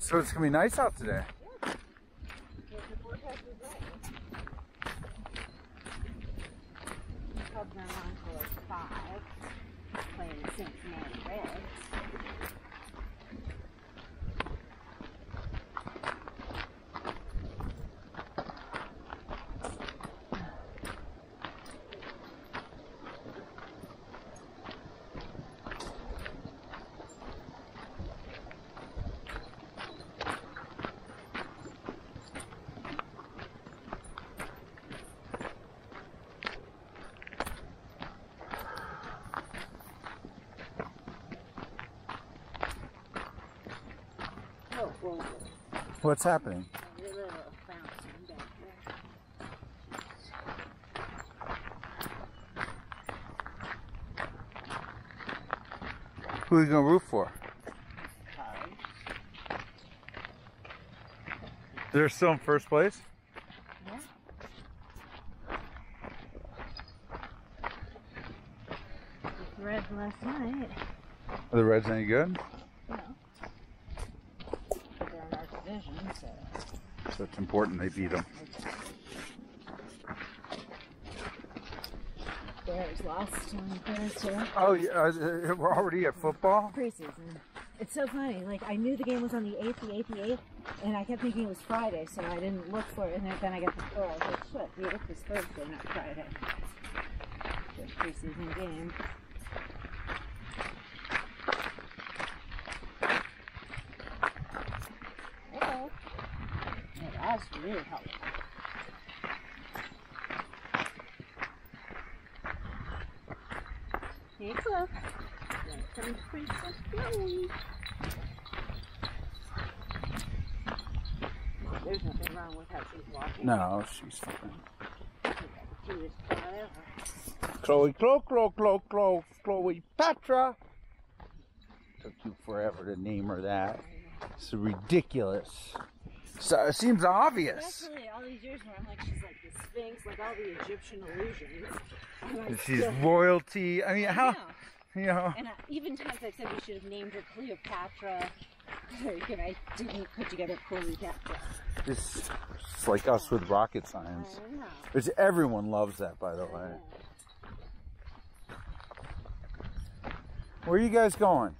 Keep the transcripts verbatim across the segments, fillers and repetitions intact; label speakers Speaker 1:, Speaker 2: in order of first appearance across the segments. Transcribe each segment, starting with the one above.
Speaker 1: So it's gonna be nice out today.
Speaker 2: Yeah. The forecast is right. Cubs are on until like five, playing the Cincinnati Reds. Oh, well,
Speaker 1: What's happening?
Speaker 2: a little bouncing back there.
Speaker 1: Who are you gonna root for?
Speaker 2: Cubs.
Speaker 1: They're still in first place?
Speaker 2: Yeah. The Reds last night.
Speaker 1: Are the Reds any good?
Speaker 2: No. They're in our division, so.
Speaker 1: So it's important they beat them.
Speaker 2: Bears lost on Thursday.
Speaker 1: Oh, yeah, uh, we're already at football?
Speaker 2: Preseason. It's so funny. Like, I knew the game was on the eighth, the eighth, the eighth, and I kept thinking it was Friday, so I didn't look for it. And then I got the score. I was like, shit, the eighth is Thursday, not Friday. Just preseason game. Uh-oh. Yeah, that's really helpful. Hey, Cliff. Welcome to Princess Chloe. There's nothing wrong with how she's walking.
Speaker 1: No, she's fine.
Speaker 2: Cutest cat ever.
Speaker 1: Chloe, Chloe, Chloe, Chloe, Chloe, Chloe Petra. Took you forever to name her that. It's ridiculous. So it seems obvious.
Speaker 2: That's really all these years where I'm like, she's like the Sphinx, like all the Egyptian illusions. And
Speaker 1: She's
Speaker 2: still,
Speaker 1: royalty. I mean, how,
Speaker 2: yeah.
Speaker 1: you know.
Speaker 2: And I, even times I've said we should have named her Cleopatra. And I didn't put together Cleopatra.
Speaker 1: It's, it's like us with rocket science.
Speaker 2: I know.
Speaker 1: It's, everyone loves that, by the way. Where are you guys going?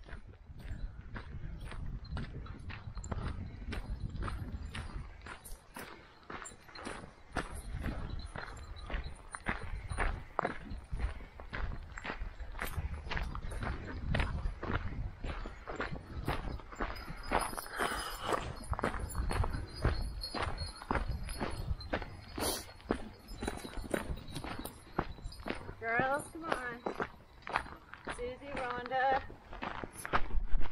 Speaker 2: Girls, come on. Susie, Rhonda.